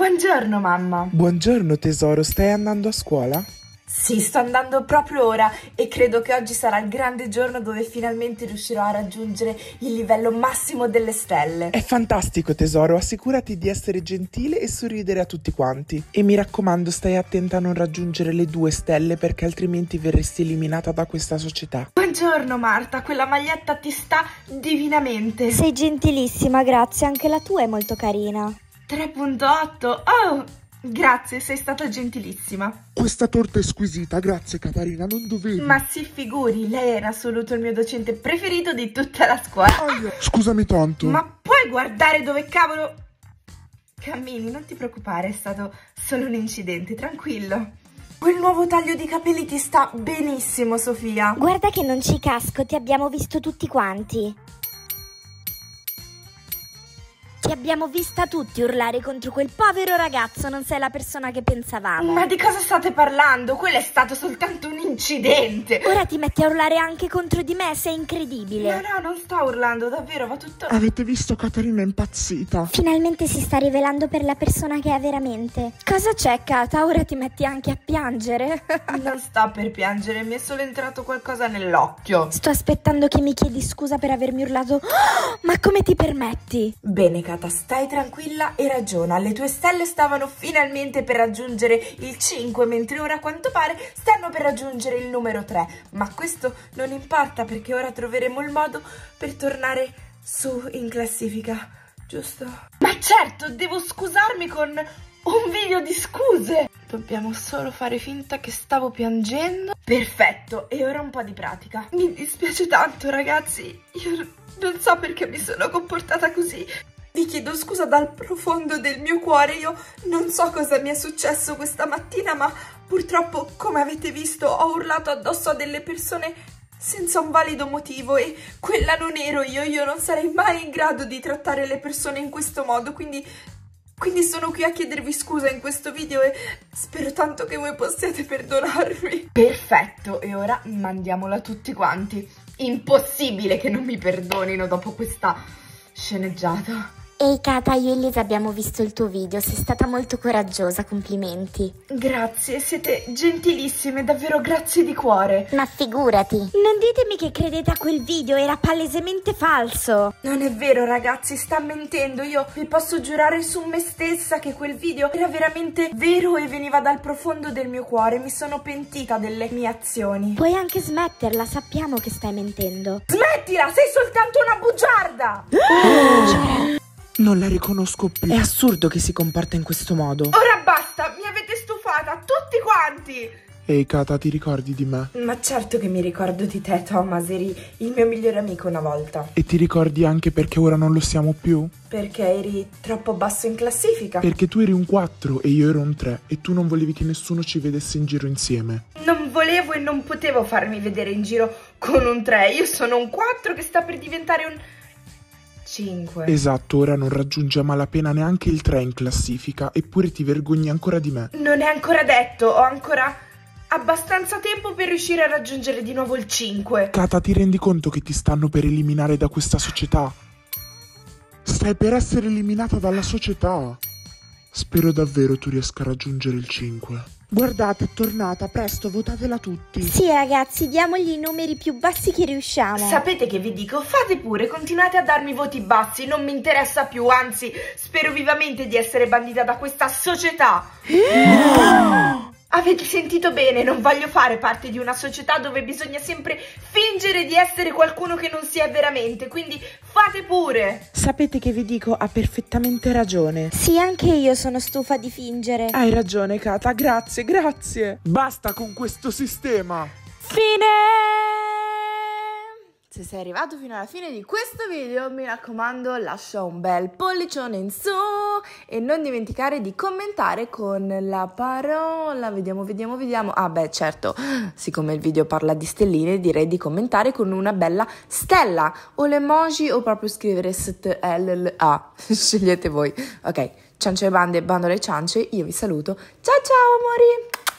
Buongiorno mamma. Buongiorno tesoro, stai andando a scuola? Sì, sto andando proprio ora e credo che oggi sarà il grande giorno dove finalmente riuscirò a raggiungere il livello massimo delle stelle. È fantastico tesoro, assicurati di essere gentile e sorridere a tutti quanti. E mi raccomando, stai attenta a non raggiungere le 2 stelle perché altrimenti verresti eliminata da questa società. Buongiorno Marta, quella maglietta ti sta divinamente. Sei gentilissima, grazie, anche la tua è molto carina. 3.8, oh, grazie, sei stata gentilissima. Questa torta è squisita, grazie Catarina, non dovevi. Ma si figuri, lei è in assoluto il mio docente preferito di tutta la scuola. Scusami tanto. Ma puoi guardare dove cavolo cammini? Non ti preoccupare, è stato solo un incidente, tranquillo. Quel nuovo taglio di capelli ti sta benissimo, Sofia. Guarda che non ci casco, ti abbiamo visto tutti quanti. Ti abbiamo vista tutti urlare contro quel povero ragazzo, non sei la persona che pensavamo. Ma di cosa state parlando? Quello è stato soltanto un incidente. Ora ti metti a urlare anche contro di me, sei incredibile. No, non sto urlando, davvero, va tutto... Avete visto Catarina impazzita? Finalmente si sta rivelando per la persona che è veramente. Cosa c'è, Cata? Ora ti metti anche a piangere? Non sta per piangere, mi è solo entrato qualcosa nell'occhio. Sto aspettando che mi chiedi scusa per avermi urlato. Oh, ma come ti permetti? Bene, Cata, stai tranquilla e ragiona. Le tue stelle stavano finalmente per raggiungere il 5, mentre ora a quanto pare stanno per raggiungere il numero 3. Ma questo non importa perché ora troveremo il modo per tornare su in classifica, giusto? Ma certo, devo scusarmi con un video di scuse. Dobbiamo solo fare finta che stavo piangendo. Perfetto, e ora un po' di pratica. Mi dispiace tanto, ragazzi. Io non so perché mi sono comportata così. Vi chiedo scusa dal profondo del mio cuore, io non so cosa mi è successo questa mattina, ma purtroppo, come avete visto, ho urlato addosso a delle persone senza un valido motivo e quella non ero io non sarei mai in grado di trattare le persone in questo modo, quindi sono qui a chiedervi scusa in questo video e spero tanto che voi possiate perdonarmi. Perfetto, e ora mandiamola a tutti quanti. Impossibile che non mi perdonino dopo questa sceneggiata. Ehi Cata, io e Elisa abbiamo visto il tuo video, sei stata molto coraggiosa, complimenti. Grazie, siete gentilissime, davvero grazie di cuore. Ma figurati. Non ditemi che credete a quel video, era palesemente falso. Non è vero ragazzi, sta mentendo, io vi posso giurare su me stessa che quel video era veramente vero e veniva dal profondo del mio cuore, mi sono pentita delle mie azioni. Puoi anche smetterla, sappiamo che stai mentendo. Smettila, sei soltanto una bugiarda! Non la riconosco più. È assurdo che si comporta in questo modo. Ora basta, mi avete stufata, tutti quanti! Ehi Cata, ti ricordi di me? Ma certo che mi ricordo di te, Thomas, eri il mio migliore amico una volta. E ti ricordi anche perché ora non lo siamo più? Perché eri troppo basso in classifica. Perché tu eri un 4 e io ero un 3 e tu non volevi che nessuno ci vedesse in giro insieme. Non volevo e non potevo farmi vedere in giro con un 3, io sono un 4 che sta per diventare un 5. Esatto, ora non raggiungi a malapena neanche il 3 in classifica, eppure ti vergogni ancora di me. Non è ancora detto, ho ancora abbastanza tempo per riuscire a raggiungere di nuovo il 5. Cata, ti rendi conto che ti stanno per eliminare da questa società? Stai per essere eliminata dalla società. Spero davvero tu riesca a raggiungere il 5. Guardate, è tornata, presto, votatela tutti. Sì ragazzi, diamogli i numeri più bassi che riusciamo. Sapete che vi dico? Fate pure, continuate a darmi voti bassi, non mi interessa più, anzi, spero vivamente di essere bandita da questa società. Avete sentito bene, non voglio fare parte di una società dove bisogna sempre fingere di essere qualcuno che non si è veramente, quindi fate pure. Sapete che vi dico, ha perfettamente ragione. Sì, anche io sono stufa di fingere. Hai ragione, Cata, grazie, grazie. Basta con questo sistema. Fine! Se sei arrivato fino alla fine di questo video, mi raccomando, lascia un bel pollicione in su e non dimenticare di commentare con la parola, vediamo. Ah beh, certo, siccome il video parla di stelline, direi di commentare con una bella stella o l'emoji o proprio scrivere STLLA, scegliete voi. Ok, ciance e bande, bandole e ciance, io vi saluto. Ciao ciao amori!